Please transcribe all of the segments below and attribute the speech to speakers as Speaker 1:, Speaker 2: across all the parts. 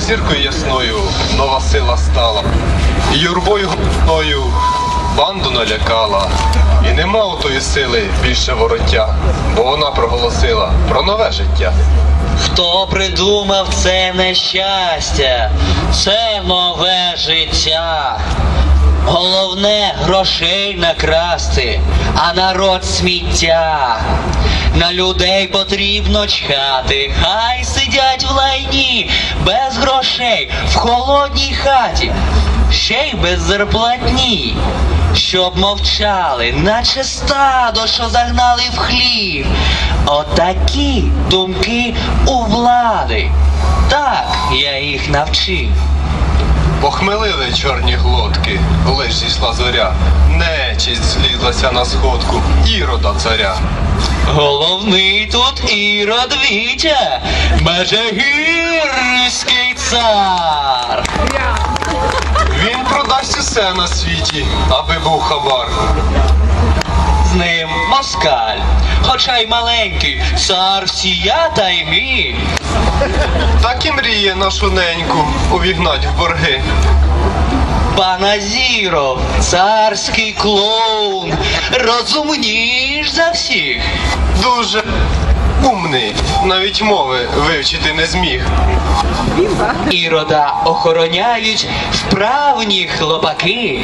Speaker 1: зіркою ясною нова сила стала, і юрбою гучною банду налякала. І нема у тої сили більше вороття, бо вона проголосила про нове життя.
Speaker 2: Хто придумав це нещастя, це нове життя? Головне грошей накрасти, а народ сміття. На людей потрібно чхати, хай сидять в лайні, без грошей, в холодній хаті, ще й без зарплатні. Щоб мовчали, наче стадо, що загнали в хлів. Отакі думки у влади, так я їх навчив.
Speaker 1: Похмелили чорні глотки, лиш зійшла зоря, нечисть злізлася на сходку Ірода царя.
Speaker 2: Головний тут Ірод Вітя, Межигірський цар.
Speaker 1: Він продасть усе на світі, аби був хабар.
Speaker 2: З ним москаль, хоча й маленький, цар всія та й мій.
Speaker 1: Так і мріє нашу неньку увігнать в борги.
Speaker 2: Пан Азіров, царський клоун, розумніш за всіх.
Speaker 1: Дуже умний, навіть мови вивчити не зміг.
Speaker 2: Ірода охороняють вправні хлопаки.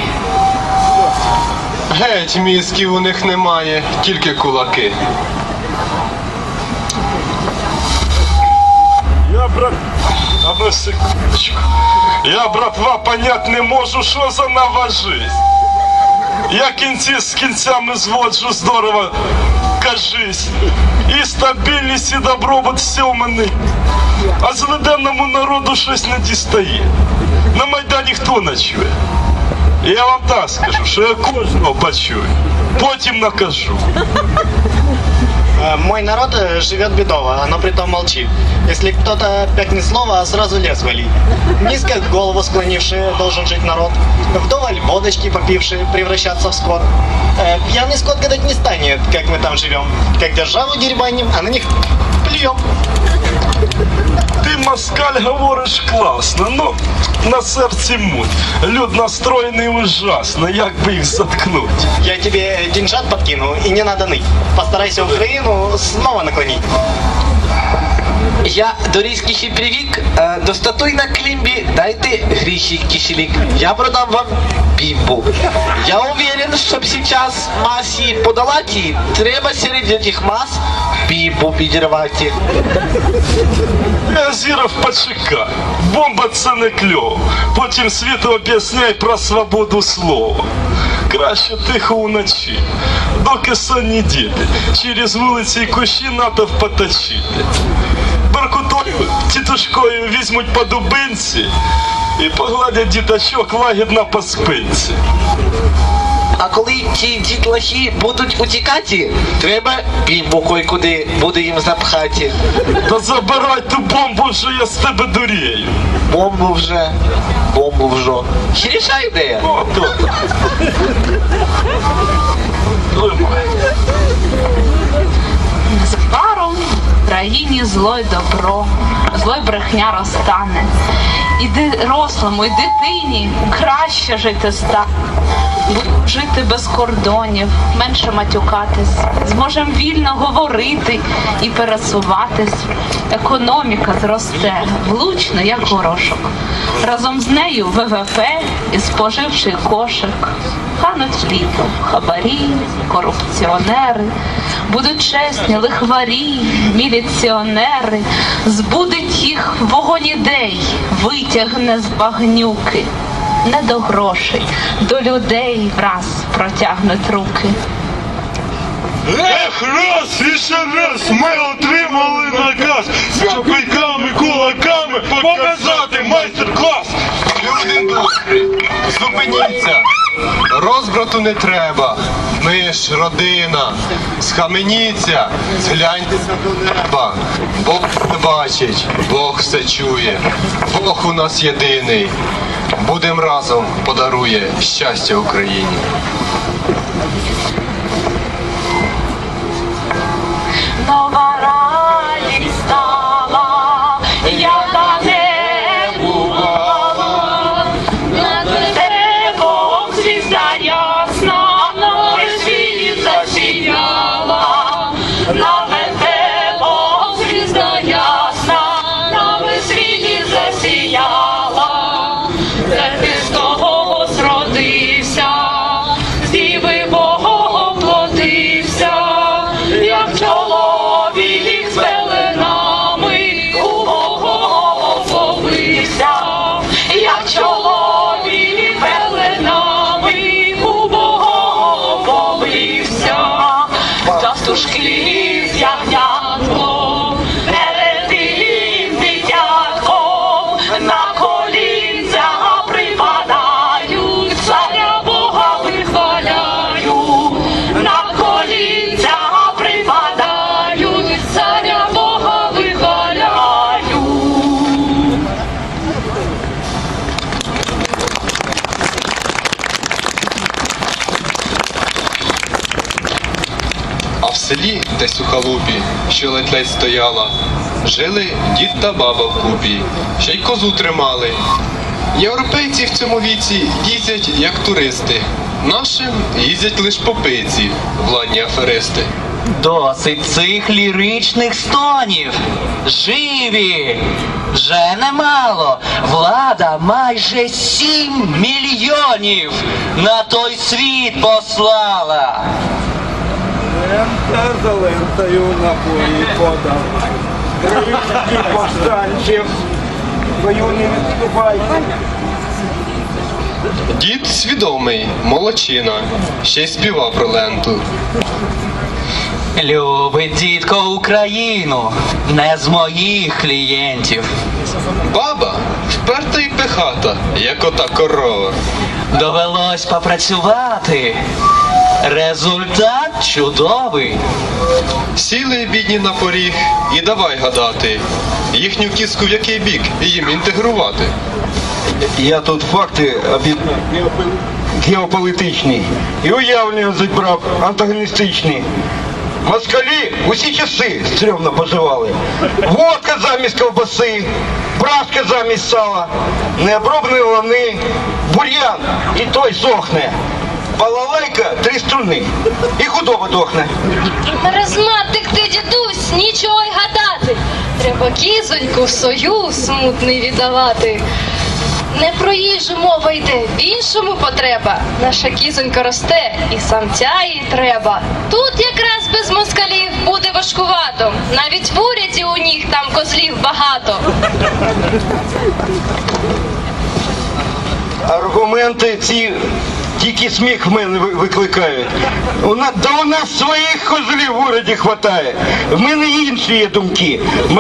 Speaker 1: Геть мізків у них немає, тільки кулаки.
Speaker 3: Одну секундочку. Я, братва, понять не можу, що за нова жизнь. Я кінці з кінцями зводжу здорово, кажись. І стабільність, і добробут все у мене. А злиденному народу щось не дістає. На Майдані хто ночує? Я вам так скажу, що я кожного почую. Потім накажу.
Speaker 4: Мой народ живет бедово, но притом молчит. Если кто-то пякнет слово, сразу лес валит. Низко голову склонивший должен жить народ. Вдоволь водочки попивший превращаться в скот. Пьяный скот гадать не станет, как мы там живем. Как державу дерьбаним, а на них плюем.
Speaker 3: Ти, москаль, говориш класно, но на серці муть. Люд настроєний ужасно, як би їх заткнуть.
Speaker 4: Я тебе деньжат подкину, и не надо ныть. Постарайся Украину снова наклонить.
Speaker 5: Я до різкіші привік, достатуй на клімбі, дайте гріші кишелік. Я продам вам пимпу. Я уверен, щоб сейчас масі подолати, треба серед этих мас пимпу підірвати.
Speaker 3: Азіров, почекай. Бомба це не кльово. Потім світу об'ясняй про свободу слова. Краще тихо уночі, доки сонні діти через вулиці й кущі натовп поточити. Беркутою, тітушкою візьмуть по дубинці і погладять діточок лагідно по спинці.
Speaker 5: А коли ті дітлахи будуть утікати, треба пімпу кой-куди буде їм запхати.
Speaker 3: Та забирай ту бомбу, вже я з тебе дурію.
Speaker 5: Бомбу вже. Хороша ідея.
Speaker 3: О, то.
Speaker 6: Незабаром в країні зло й добро, зло й брехня розтане. І дорослому, і дитині краще жити стане. Будемо жити без кордонів, менше матюкатись, зможемо вільно говорити і пересуватись. Економіка зросте влучно, як горошок. Разом з нею ВВП і споживчий кошик. Хануть літо хабарі, корупціонери, будуть чесні лихварі, міліціонери, збудить їх вогонь ідей, витягне з багнюки. Не до грошей, до людей враз протягнуть руки.
Speaker 3: Ех, раз і ще раз ми отримали наказ з копійками, кулаками показати майстер-клас.
Speaker 1: Люди добрі, зупиніться, розбрату не треба, ми ж родина, схаменіться, згляньте до неба, Бог все бачить, Бог все чує, Бог у нас єдиний, будем разом, подарує щастя Україні.
Speaker 6: Нова радість стала, яка не з того зродився, з діви Бога плодився, як чоловік з пеленами у Бога повився, як чоловік пеленами у Бога повився, пастушки з ягнятком, перед тим дитятком, на колінця припадають, царя Бога вихваляють, на колінця припадають, царя Бога вихваляють.
Speaker 1: А в селі, десь у халупі, що ледь-ледь стояла, жили дід та баба вкупі, ще й козу тримали. Європейці в цьому віці їздять як туристи, нашим їздять лиш попиці, владні аферисти.
Speaker 2: Досить цих ліричних стонів. Живі! Вже немало. Влада майже 7 мільйонів на той світ послала.
Speaker 7: Лента за лентою напої подав. Тричі повстанчів, бою не відступайте.
Speaker 1: Дід свідомий, молодчина, ще й співав про ленту.
Speaker 2: Любить дідко Україну, не з моїх клієнтів.
Speaker 1: Баба вперта й пихата, як ота корова.
Speaker 2: Довелось попрацювати. Результат чудовий.
Speaker 1: Сіли бідні на поріг і давай гадати, їхню кіску в який бік їм інтегрувати.
Speaker 7: Я тут факти геополітичні і уявлення зібрав антагоністичні. Москалі усі часи стрьомно поживали. Водка замість ковбаси, брашка замість сала, необробні лани, бур'ян і той сохне. Балалайка 3 струни і худоба дохне.
Speaker 8: Маразматик ти, дідусь, нічого й гадати. Треба кізоньку в союз смутний віддавати. Не про їжу мова йде, в іншому потреба. Наша кізонька росте, і самця їй треба. Тут якраз без москалів буде важкувато. Навіть в уряді у них там козлів багато.
Speaker 7: Аргументи ці тільки сміх в мене викликають. У нас своїх козлів в уряді хватає. В мене інші є думки.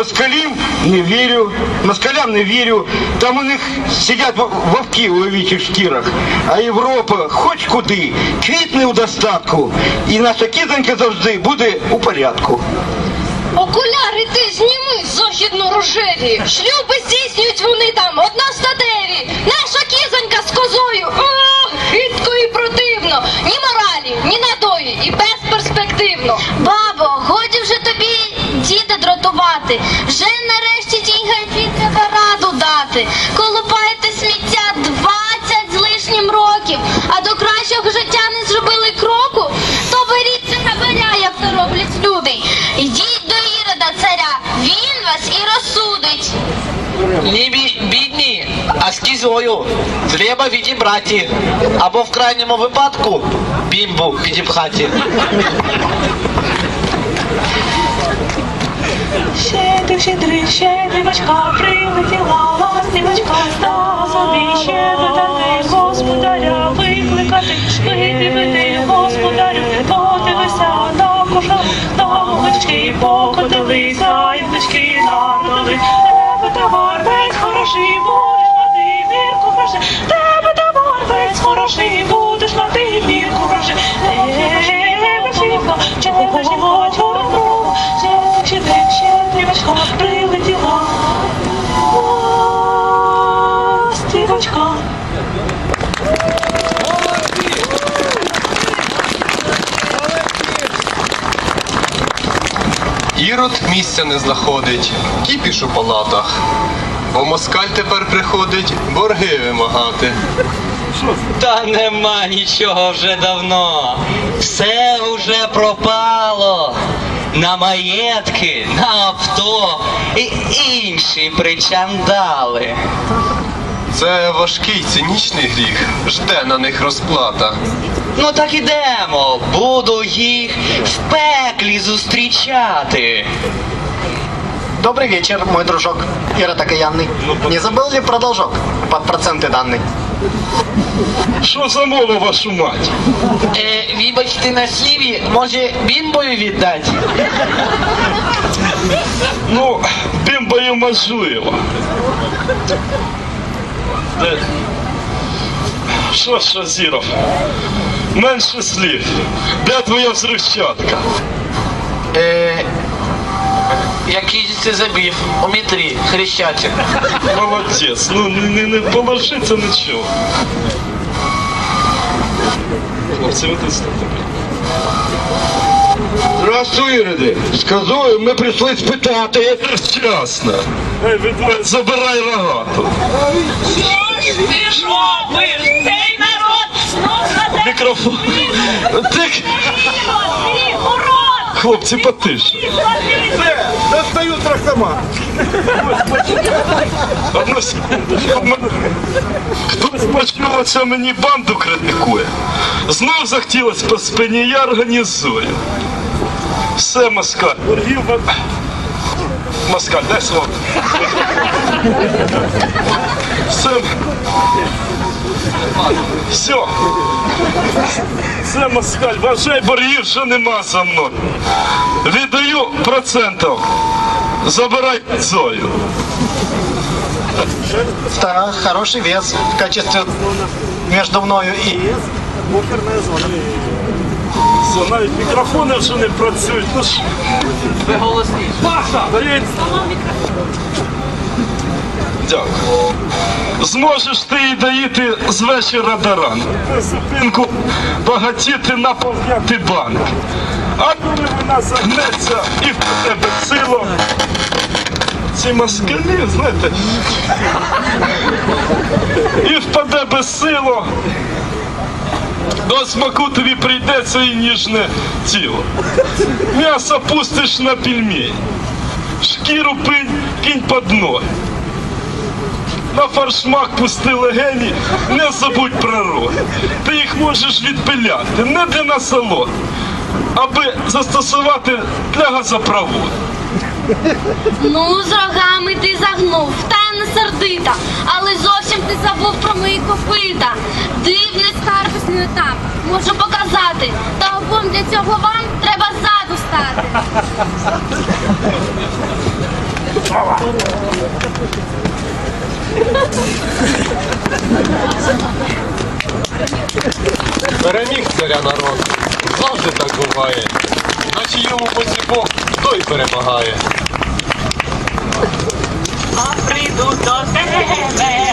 Speaker 7: Москалям не вірю. Там у них сидять вовки у левічих шкірах. А Європа хоч куди, квітне у достатку. І наша кізонька завжди буде у порядку.
Speaker 8: Окуляри ти зніми, західно-рожеві. Шлюби здійснюють вони там одностатеві. Наша кізонька з козою. Ох, хитко і противно. Ні моралі, ні надої і безперспективно. Бабо, годі вже тобі діда дратувати. Вже нарешті тій гайці треба раду дати. Колупаєте сміття 20 з лишнім років, а до кращого життя не зробили кроку, то беріться хабаря, як це роблять люди. Ідіть до Ірода царя, він вас і розсудить.
Speaker 5: Не бідні, а з кізою треба відібрати. Або в крайньому випадку бімбу підіпхати.
Speaker 6: Щедрівочка прилетіла, ластівочка стала собі щедрити, господаря викликати, видивити, господарю, подивися на кожу, на вулички покотили, зайдочки надали, тебе товар весь хороший, будеш на дивірку вражи, тебе товар весь хороший, будеш на дивірку вражи, щедрівочка прилетіла, ластівочка.
Speaker 1: Ірод місця не знаходить, кіпіш у палатах, бо москаль тепер приходить борги вимагати.
Speaker 2: Та нема нічого вже давно. Все вже пропало. На маєтки, на авто і інші причандали.
Speaker 1: Це важкий цинічний гріх, жде на них розплата.
Speaker 2: Ну так ідемо, буду їх в пеклі зустрічати.
Speaker 4: Добрый вечер, мой дружок, Ира Такаянный. Не забыл ли про должок под проценты данный?
Speaker 3: Що за мова, вашу мать?
Speaker 5: Вибачте на сліві, може бімбою віддати?
Speaker 3: Ну, бімбою можливо. Що ж, Азіров, менше слів. Де твоя взривчатка?
Speaker 5: Який же це забів? У метрі, Хрещатик.
Speaker 3: Молодець, ну не положиться нічого. Хлопці, ви тут слухайте.
Speaker 7: Здравствуй, Іриди. Сказую, ми прийшли спитати.
Speaker 3: Ясно. Забирай рогату.
Speaker 6: Ти ж робиш? Цей народ знов на
Speaker 3: Мікрофон. Так, хлопці, потише.
Speaker 7: Достаю трахтомат.
Speaker 3: Одну секунду. Хтось почув, оце мені банду критикує. Знов захотілось по спині, я організую. Все, Москаль. Москаль, дай слово. Все. Все, Москаль, вважай, боргів вже нема за мною. Віддаю процентів. Забирай Зою.
Speaker 4: Да, хороший вес в качестве между мною и...
Speaker 3: Все, навіть мікрофони вже не працюють. Ну ж.
Speaker 5: Ви голосні.
Speaker 3: Дякую. Зможеш ти і доїти з вечора до ранку. Зупинку багатіти наповняти банк. А коли вона загнеться і в тебе сило, ці москалі, знаєте, і впаде безсило, до смаку тобі прийдеться і ніжне тіло. М'ясо пустиш на пельмень, шкіру кинь під ноги. На фаршмак пусти легені, не забудь про роги. Ти їх можеш відпиляти не для насолод, аби застосувати для газопроводу.
Speaker 8: Ну, з рогами ти загнув, та я не сердита, але зовсім ти забув про мої копита. Дивний скарб не там, можу показати, та обом для цього вам треба ззаду стати.
Speaker 1: Переміг царя народ, завжди так буває. На чиєму боці Бог, той перемагає.
Speaker 6: А прийду до тебе,